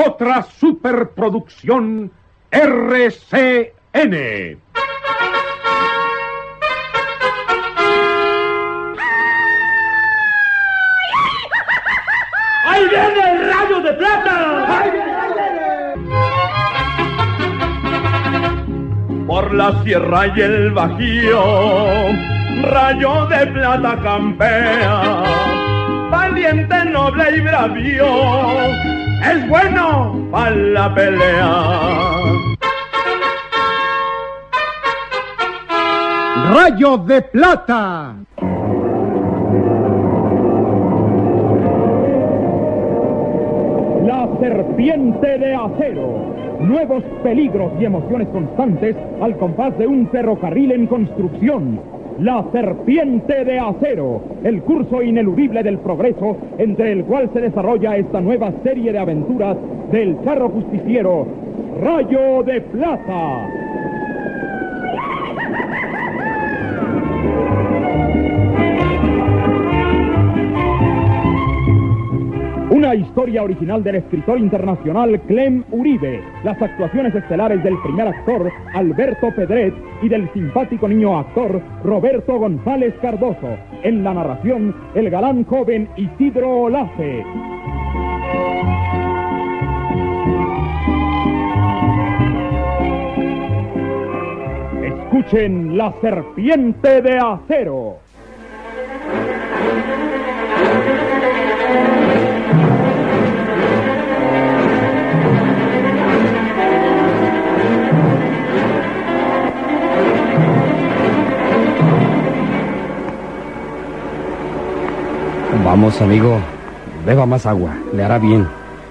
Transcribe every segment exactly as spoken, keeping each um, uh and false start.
otra superproducción R C N. ¡Ahí viene el Rayo de Plata! ¡Ahí viene, ahí viene! Por la sierra y el bajío, Rayo de Plata campea, valiente, noble y bravío, es bueno para la pelea. Rayo de Plata. La serpiente de acero. Nuevos peligros y emociones constantes al compás de un ferrocarril en construcción. La serpiente de acero, el curso ineludible del progreso entre el cual se desarrolla esta nueva serie de aventuras del charro justiciero, Rayo de Plata. Una historia original del escritor internacional Clem Uribe. Las actuaciones estelares del primer actor, Alberto Pedret, y del simpático niño actor, Roberto González Cardoso. En la narración, el galán joven Isidro Olace. Escuchen La serpiente de acero. Vamos, amigo, beba más agua, le hará bien.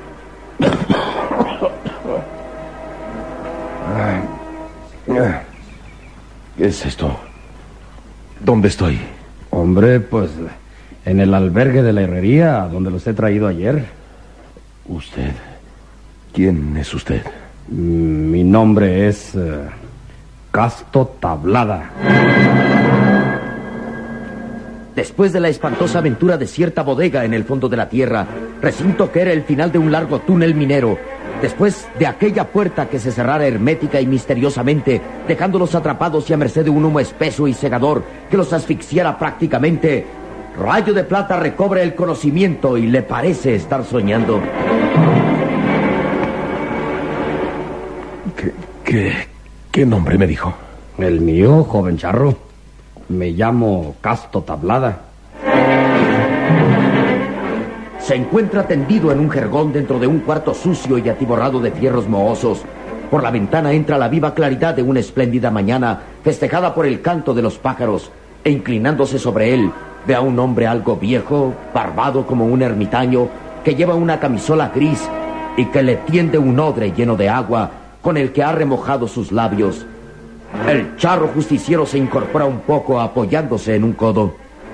¿Qué es esto? ¿Dónde estoy? Hombre, pues en el albergue de la herrería, donde los he traído ayer. ¿Usted? ¿Quién es usted? Mi nombre es uh, Casto Tablada. Después de la espantosa aventura de cierta bodega en el fondo de la tierra, recinto que era el final de un largo túnel minero, después de aquella puerta que se cerrara hermética y misteriosamente, dejándolos atrapados y a merced de un humo espeso y cegador que los asfixiara prácticamente, Rayo de Plata recobra el conocimiento y le parece estar soñando. ¿Qué, qué, qué nombre me dijo? El mío, joven charro. Me llamo Casto Tablada. Se encuentra tendido en un jergón dentro de un cuarto sucio y atiborrado de fierros mohosos. Por la ventana entra la viva claridad de una espléndida mañana, festejada por el canto de los pájaros, e inclinándose sobre él, ve a un hombre algo viejo, barbado como un ermitaño, que lleva una camisola gris y que le tiende un odre lleno de agua, con el que ha remojado sus labios. El charro justiciero se incorpora un poco apoyándose en un codo.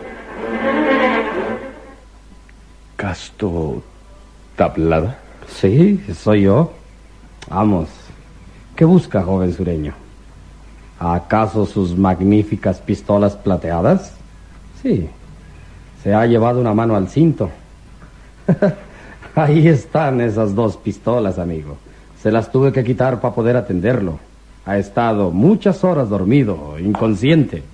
¿Casto Tablada? Sí, soy yo. Vamos, ¿qué busca, joven sureño? ¿Acaso sus magníficas pistolas plateadas? Sí, se ha llevado una mano al cinto. Ahí están esas dos pistolas, amigo. Se las tuve que quitar para poder atenderlo. Ha estado muchas horas dormido, inconsciente.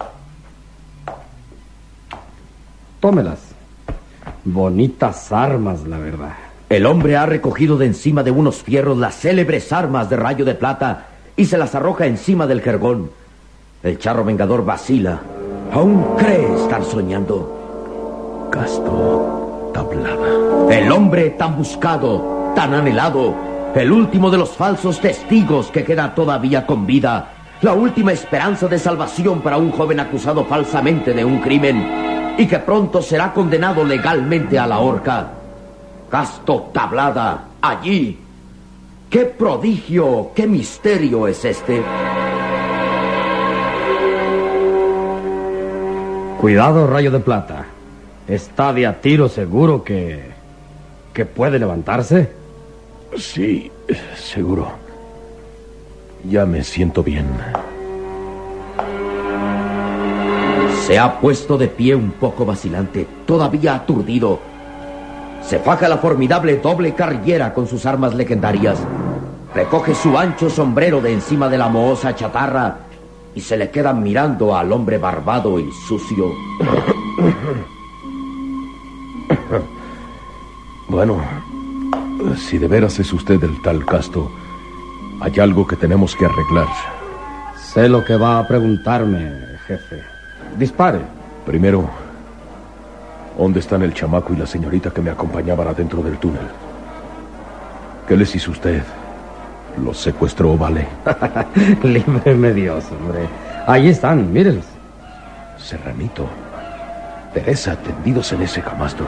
Tómelas. Bonitas armas, la verdad. El hombre ha recogido de encima de unos fierros las célebres armas de Rayo de Plata y se las arroja encima del jergón. El charro vengador vacila. Aún cree estar soñando. Casto Tablada. El hombre tan buscado, tan anhelado, el último de los falsos testigos que queda todavía con vida, la última esperanza de salvación para un joven acusado falsamente de un crimen y que pronto será condenado legalmente a la horca. Casto Tablada, allí. ¡Qué prodigio, qué misterio es este! Cuidado, Rayo de Plata. ¿Está de a tiro seguro que... que puede levantarse? Sí, seguro. Ya me siento bien. Se ha puesto de pie un poco vacilante, todavía aturdido. Se faja la formidable doble carrillera con sus armas legendarias. Recoge su ancho sombrero de encima de la mohosa chatarra y se le queda mirando al hombre barbado y sucio. Bueno, si de veras es usted el tal Casto, hay algo que tenemos que arreglar. Sé lo que va a preguntarme, jefe. Dispare. Primero, ¿dónde están el chamaco y la señorita que me acompañaban adentro del túnel? ¿Qué les hizo usted? ¿Los secuestró, vale? Líbreme Dios, hombre. Ahí están, mírenlos. Serranito, Teresa, tendidos en ese camastro.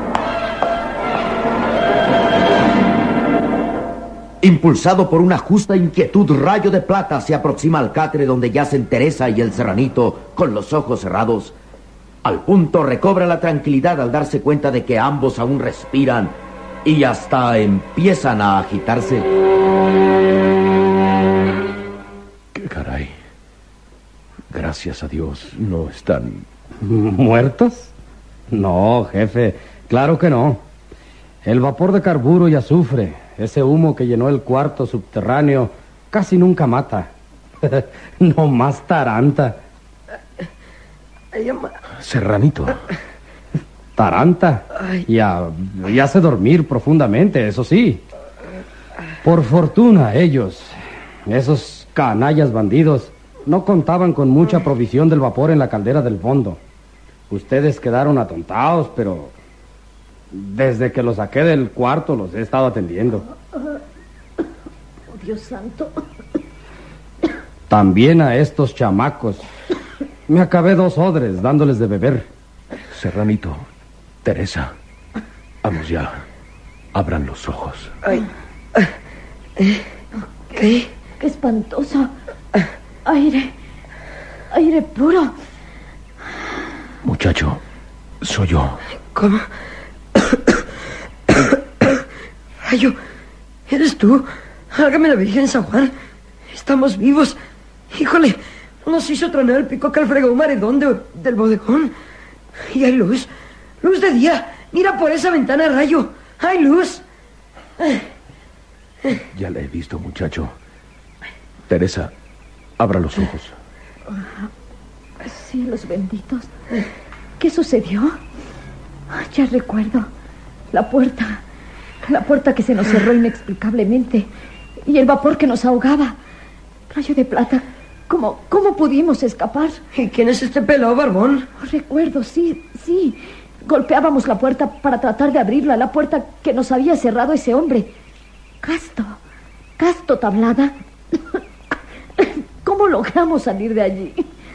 Impulsado por una justa inquietud, Rayo de Plata se aproxima al catre donde yacen Teresa y el serranito con los ojos cerrados. Al punto recobra la tranquilidad al darse cuenta de que ambos aún respiran y hasta empiezan a agitarse. ¡Qué caray! Gracias a Dios, no están... ¿Muertos? No, jefe, claro que no. El vapor de carburo y azufre, ese humo que llenó el cuarto subterráneo, casi nunca mata. No más Taranta. Serranito. Taranta. Ya, ya hace dormir profundamente, eso sí. Por fortuna, ellos, esos canallas bandidos, no contaban con mucha provisión del vapor en la caldera del fondo. Ustedes quedaron atontados, pero desde que los saqué del cuarto los he estado atendiendo. Oh, Dios santo. También a estos chamacos. Me acabé dos odres dándoles de beber. Serranito, Teresa, vamos ya. Abran los ojos. Ay. ¿Qué? Qué espantoso. Aire. Aire puro. Muchacho, soy yo. ¿Cómo? Rayo, ¿eres tú? Hágame la Virgen San Juan. Estamos vivos. Híjole, nos hizo tronar el pico que al fregó un maredón de, del bodegón. Y hay luz. Luz de día. Mira por esa ventana, Rayo. Hay luz. Ya la he visto, muchacho. Teresa, abra los ojos. Cielos benditos. ¿Qué sucedió? Ya recuerdo. La puerta. La puerta que se nos cerró inexplicablemente. Y el vapor que nos ahogaba. Rayo de Plata, ¿cómo, cómo pudimos escapar? ¿Y quién es este pelado barbón? Recuerdo, sí, sí. Golpeábamos la puerta para tratar de abrirla. La puerta que nos había cerrado ese hombre. Casto. Casto Tablada. ¿Cómo logramos salir de allí?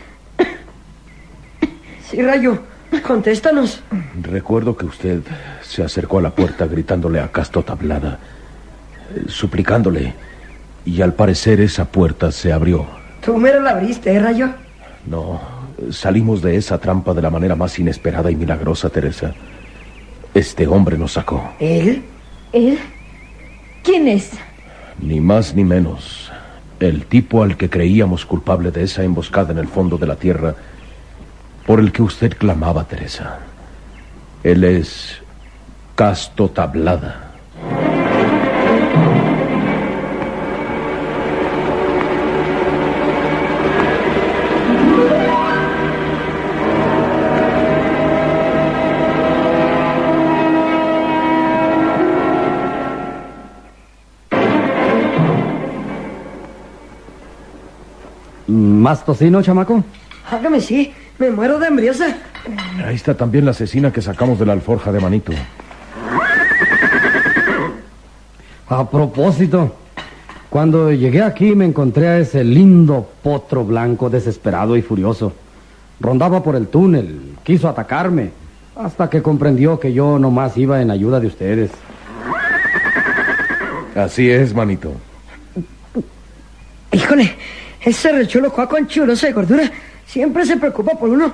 Sí, Rayo, contéstanos. Recuerdo que usted se acercó a la puerta gritándole a Casto Tablada, eh, suplicándole, y al parecer esa puerta se abrió. ¿Tú mero la abriste, eh, Rayo? No, salimos de esa trampa de la manera más inesperada y milagrosa, Teresa. Este hombre nos sacó. ¿Él? ¿Él? ¿Quién es? Ni más ni menos. El tipo al que creíamos culpable de esa emboscada en el fondo de la tierra, por el que usted clamaba, Teresa. Él es Casto Tablada. ¿Más tocino, chamaco? Hágame sí, me muero de hambriesa. Ahí está también la asesina que sacamos de la alforja de Manito. A propósito, cuando llegué aquí me encontré a ese lindo potro blanco desesperado y furioso. Rondaba por el túnel, quiso atacarme, hasta que comprendió que yo nomás iba en ayuda de ustedes. Así es, Manito. Híjole, ese rechulo cuaco anchuroso de gordura siempre se preocupa por uno.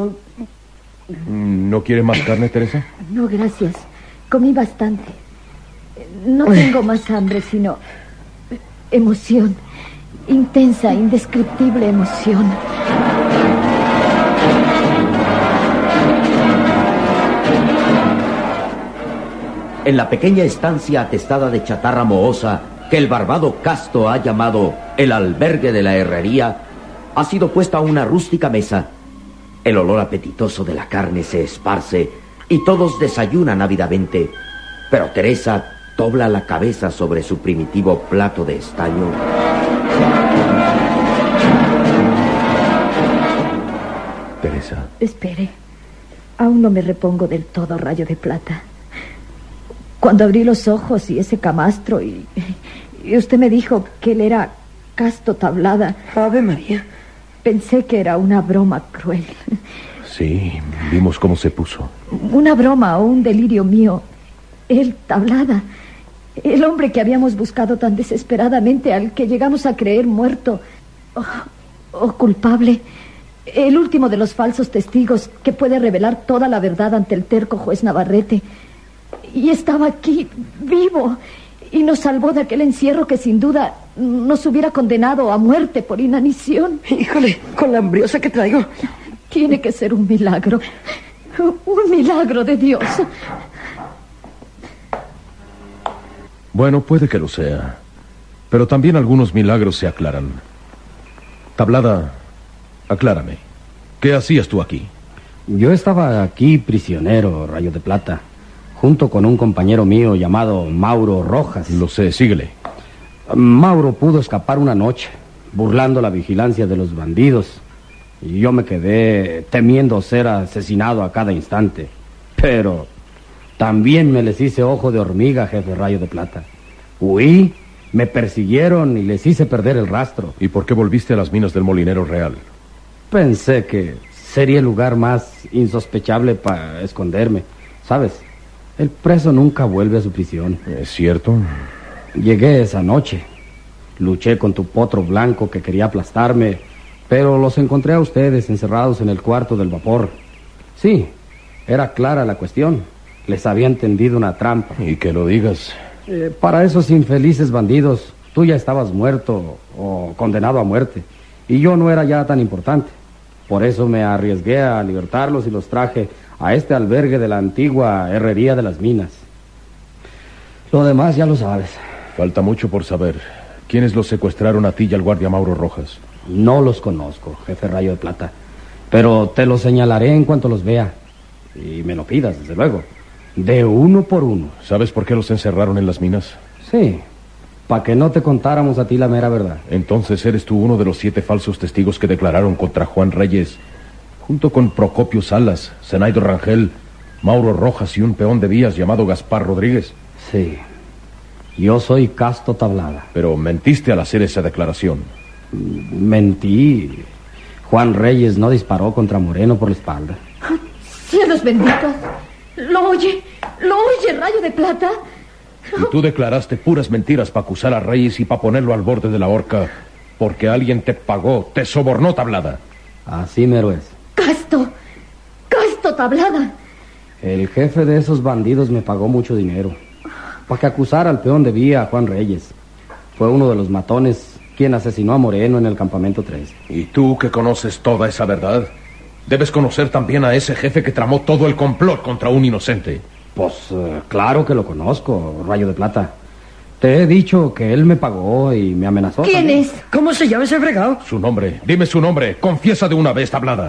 ¿No quiere más carne, Teresa? No, gracias. Comí bastante. No tengo más hambre, sino emoción. Intensa, indescriptible emoción. en la pequeña estancia atestada de chatarra mohosa que el barbado Casto ha llamado el albergue de la herrería, ha sido puesta una rústica mesa. El olor apetitoso de la carne se esparce y todos desayunan ávidamente, pero Teresa dobla la cabeza sobre su primitivo plato de estaño. Teresa. Espere. Aún no me repongo del todo, Rayo de Plata. Cuando abrí los ojos y ese camastro y, y usted me dijo que él era Casto Tablada. Ave María. Pensé que era una broma cruel. Sí, vimos cómo se puso. Una broma o un delirio mío. Él, Tablada. El hombre que habíamos buscado tan desesperadamente, al que llegamos a creer muerto o, o culpable. El último de los falsos testigos que puede revelar toda la verdad ante el terco juez Navarrete. Y estaba aquí, vivo, y nos salvó de aquel encierro que sin duda nos hubiera condenado a muerte por inanición. Híjole, con la hambriosa que traigo. Tiene que ser un milagro. Un milagro de Dios. Bueno, puede que lo sea. Pero también algunos milagros se aclaran. Tablada, aclárame. ¿Qué hacías tú aquí? Yo estaba aquí prisionero, Rayo de Plata, junto con un compañero mío llamado Mauro Rojas. Lo sé, síguele. Mauro pudo escapar una noche, burlando la vigilancia de los bandidos. Y yo me quedé temiendo ser asesinado a cada instante. Pero también me les hice ojo de hormiga, jefe Rayo de Plata. Huí, me persiguieron y les hice perder el rastro. ¿Y por qué volviste a las minas del Molinero Real? Pensé que sería el lugar más insospechable para esconderme. ¿Sabes? El preso nunca vuelve a su prisión. ¿Es cierto? Llegué esa noche. Luché con tu potro blanco que quería aplastarme, pero los encontré a ustedes encerrados en el cuarto del vapor. Sí, era clara la cuestión. Les había tendido una trampa. Y que lo digas. Eh, para esos infelices bandidos, tú ya estabas muerto o condenado a muerte. Y yo no era ya tan importante. Por eso me arriesgué a libertarlos y los traje a este albergue de la antigua herrería de las minas. Lo demás ya lo sabes. Falta mucho por saber. ¿Quiénes los secuestraron a ti y al guardia Mauro Rojas? No los conozco, jefe Rayo de Plata. Pero te los señalaré en cuanto los vea. Y me lo pidas, desde luego. De uno por uno. ¿Sabes por qué los encerraron en las minas? Sí, para que no te contáramos a ti la mera verdad. Entonces eres tú uno de los siete falsos testigos que declararon contra Juan Reyes, junto con Procopio Salas, Zenaido Rangel, Mauro Rojas y un peón de vías llamado Gaspar Rodríguez. Sí, yo soy Casto Tablada. Pero mentiste al hacer esa declaración. Mentí. Juan Reyes no disparó contra Moreno por la espalda. ¡Cielos benditos! ¿Lo oye? ¿Lo oye, Rayo de Plata? Y tú declaraste puras mentiras para acusar a Reyes y para ponerlo al borde de la horca, porque alguien te pagó, te sobornó, Tablada. Así mero es. ¡Casto! ¡Casto Tablada! El jefe de esos bandidos me pagó mucho dinero para que acusara al peón de vía, a Juan Reyes. Fue uno de los matones quien asesinó a Moreno en el campamento tres. ¿Y tú que conoces toda esa verdad? Debes conocer también a ese jefe que tramó todo el complot contra un inocente. Pues uh, claro que lo conozco, Rayo de Plata. Te he dicho que él me pagó y me amenazó. ¿Quién también. es? ¿Cómo se llama ese fregado? Su nombre, dime su nombre, confiesa de una vez, Tablada.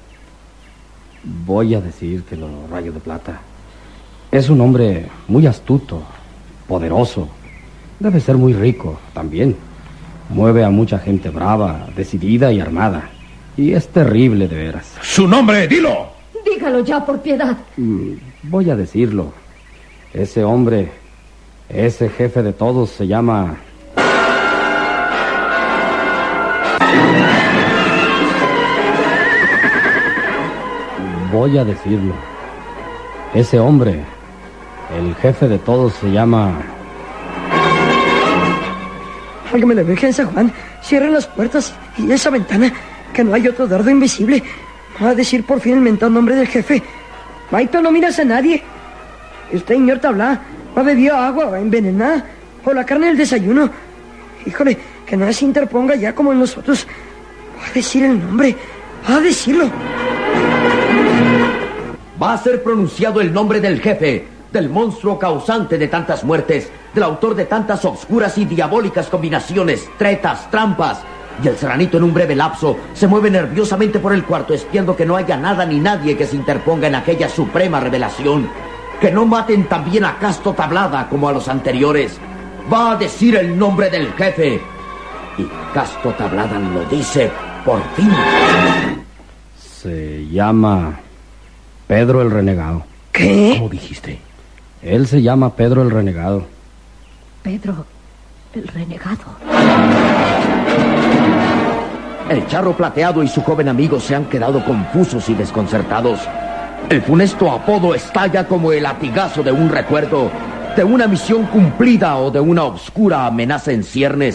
Voy a decírtelo, Rayo de Plata. Es un hombre muy astuto, poderoso. Debe ser muy rico también. Mueve a mucha gente brava, decidida y armada. Y es terrible de veras. ¡Su nombre, dilo! Dígalo ya, por piedad. Mm, voy a decirlo. Ese hombre, ese jefe de todos se llama... Voy a decirlo. Ese hombre, el jefe de todos se llama... Válgame la Virgen San Juan, cierren las puertas y esa ventana, que no hay otro dardo invisible. Va a decir por fin el mentado nombre del jefe. Maito, no miras a nadie. Usted, señor Tablada, ¿ha bebido agua envenenada? ¿O la carne del desayuno? Híjole, que no se interponga ya como en los otros. Va a decir el nombre, va a decirlo. Va a ser pronunciado el nombre del jefe, del monstruo causante de tantas muertes, del autor de tantas obscuras y diabólicas combinaciones, tretas, trampas. Y el serranito en un breve lapso se mueve nerviosamente por el cuarto, espiando que no haya nada ni nadie que se interponga en aquella suprema revelación. Que no maten también a Casto Tablada como a los anteriores. Va a decir el nombre del jefe. Y Casto Tablada lo dice por fin. Se llama Pedro el Renegado. ¿Qué? ¿Cómo dijiste? Él se llama Pedro el Renegado. Pedro el Renegado. El charro plateado y su joven amigo se han quedado confusos y desconcertados. El funesto apodo estalla como el latigazo de un recuerdo, de una misión cumplida o de una obscura amenaza en ciernes.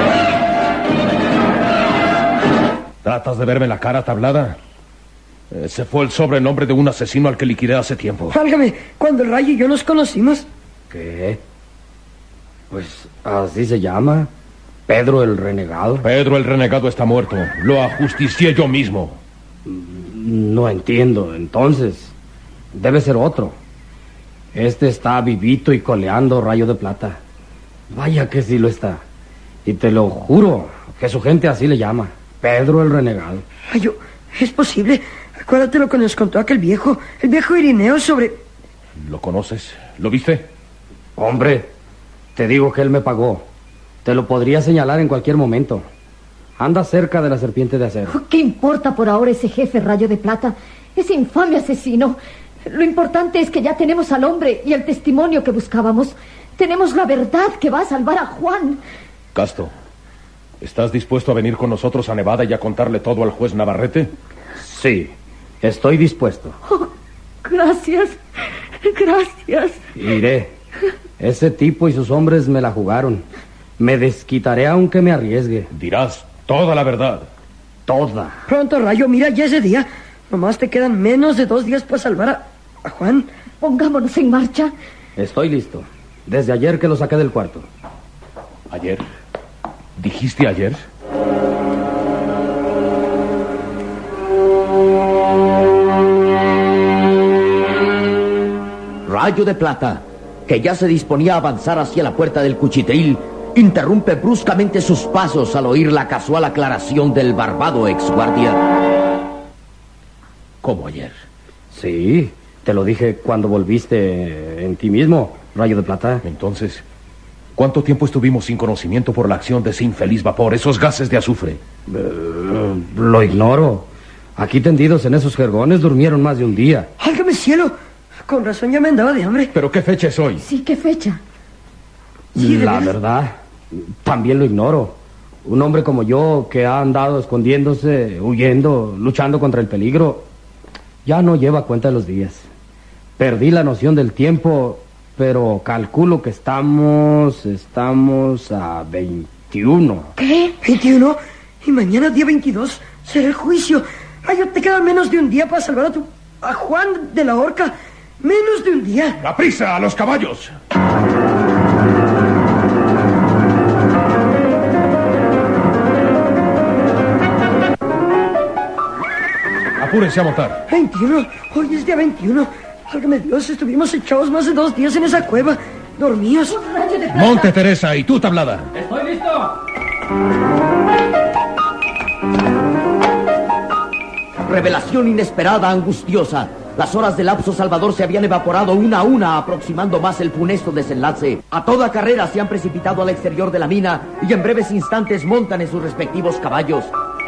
¿Tratas de verme la cara, Tablada? Ese fue el sobrenombre de un asesino al que liquidé hace tiempo. Válgame, cuando el Rayo y yo nos conocimos. ¿Qué? Pues así se llama. Pedro el Renegado. Pedro el Renegado está muerto. Lo ajusticié yo mismo. No entiendo. Entonces, debe ser otro. Este está vivito y coleando, Rayo de Plata. Vaya que sí lo está. Y te lo juro que su gente así le llama. Pedro el Renegado. Rayo, es posible. Acuérdate lo que nos contó aquel viejo, el viejo Irineo sobre... ¿Lo conoces? ¿Lo viste? Hombre, te digo que él me pagó. Te lo podría señalar en cualquier momento. Anda cerca de la serpiente de acero. ¿Qué importa por ahora ese jefe Rayo de Plata? Ese infame asesino. Lo importante es que ya tenemos al hombre y el testimonio que buscábamos. Tenemos la verdad que va a salvar a Juan. Casto, ¿estás dispuesto a venir con nosotros a Nevada y a contarle todo al juez Navarrete? Sí, estoy dispuesto. Oh, gracias, gracias. Iré. Ese tipo y sus hombres me la jugaron. Me desquitaré aunque me arriesgue. Dirás toda la verdad. Toda. Pronto, Rayo, mira, ya ese día. Nomás te quedan menos de dos días para salvar a, a Juan. Pongámonos en marcha. Estoy listo. Desde ayer que lo saqué del cuarto. ¿Ayer? ¿Dijiste ayer? Rayo de Plata, que ya se disponía a avanzar hacia la puerta del cuchitril, interrumpe bruscamente sus pasos al oír la casual aclaración del barbado exguardia. ¿Cómo ayer? Sí, te lo dije cuando volviste en ti mismo, Rayo de Plata. Entonces, ¿cuánto tiempo estuvimos sin conocimiento por la acción de ese infeliz vapor, esos gases de azufre? Uh, lo ignoro. Aquí tendidos en esos jergones durmieron más de un día. ¡Álgame cielo! Con razón ya me andaba de hambre. ¿Pero qué fecha es hoy? Sí, ¿qué fecha? Sí, la veras. verdad, también lo ignoro. Un hombre como yo que ha andado escondiéndose, huyendo, luchando contra el peligro, ya no lleva cuenta de los días. Perdí la noción del tiempo, pero calculo que estamos, estamos a veintiuno. ¿Qué? ¿veintiuno? Y mañana, día veintidós, será el juicio. Rayo, te queda menos de un día para salvar a tu... a Juan de la horca. Menos de un día. ¡La prisa, a los caballos! Apúrense a montar. veintiuno. Hoy es día veintiuno. Válgame Dios, estuvimos echados más de dos días en esa cueva. Dormidos. Rayo de Plata. Monte, Teresa, y tú, Tablada. ¡Estoy listo! Revelación inesperada, angustiosa. Las horas del lapso salvador se habían evaporado una a una, aproximando más el funesto desenlace. A toda carrera se han precipitado al exterior de la mina y en breves instantes montan en sus respectivos caballos.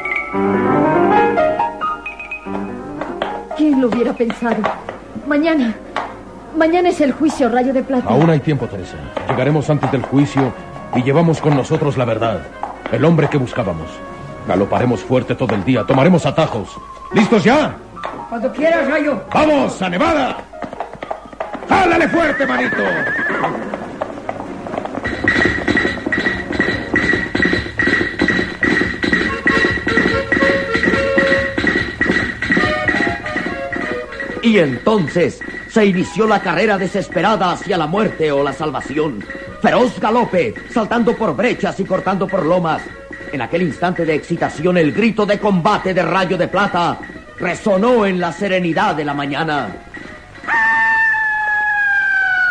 ¿Quién lo hubiera pensado? Mañana. Mañana es el juicio, Rayo de Plata. Aún hay tiempo, Teresa. Llegaremos antes del juicio y llevamos con nosotros la verdad. El hombre que buscábamos. Galoparemos fuerte todo el día. Tomaremos atajos. ¿Listos ya? Cuando quieras, Rayo. ¡Vamos, a Nevada! ¡Jálale fuerte, manito! Y entonces se inició la carrera desesperada hacia la muerte o la salvación. Feroz galope, saltando por brechas y cortando por lomas. En aquel instante de excitación, el grito de combate de Rayo de Plata resonó en la serenidad de la mañana.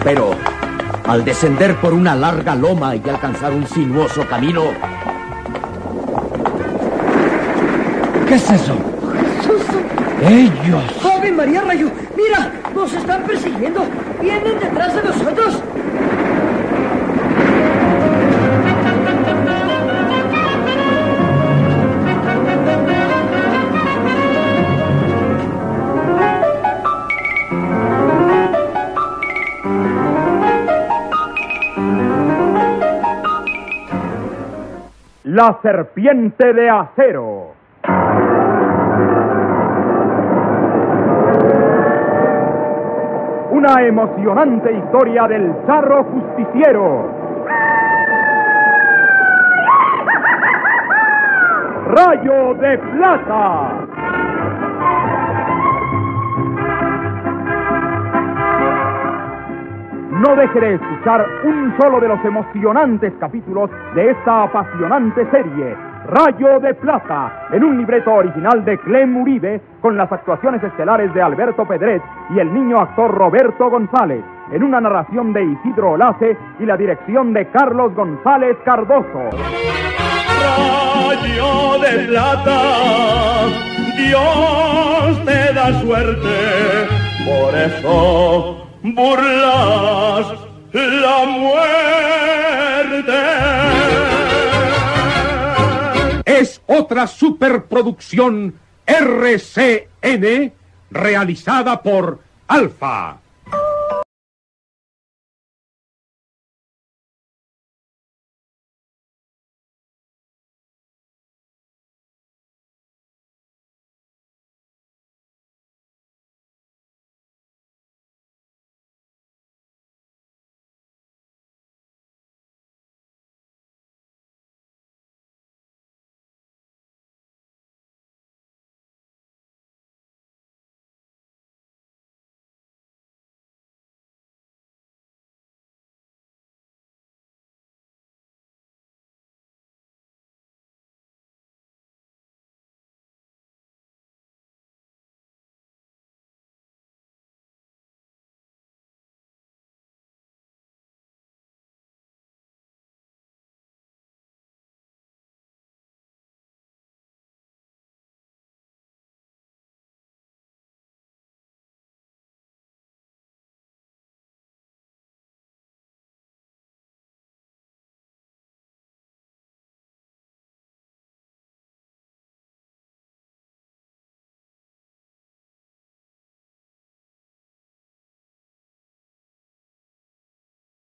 Pero al descender por una larga loma y alcanzar un sinuoso camino... ¿Qué es eso? ¡Jesús! ¡Ellos! ¡Ave María, Rayo! ¡Mira! ¡Nos están persiguiendo! ¡Vienen detrás de nosotros! La serpiente de acero. Una emocionante historia del charro justiciero. Rayo de Plata. No deje de escuchar un solo de los emocionantes capítulos de esta apasionante serie, Rayo de Plata, en un libreto original de Clem Uribe, con las actuaciones estelares de Alberto Pedret y el niño actor Roberto González, en una narración de Isidro Olace y la dirección de Carlos González Cardoso. Rayo de plata, Dios te da suerte, por eso burlas la muerte. Es otra superproducción R C N realizada por Alfa.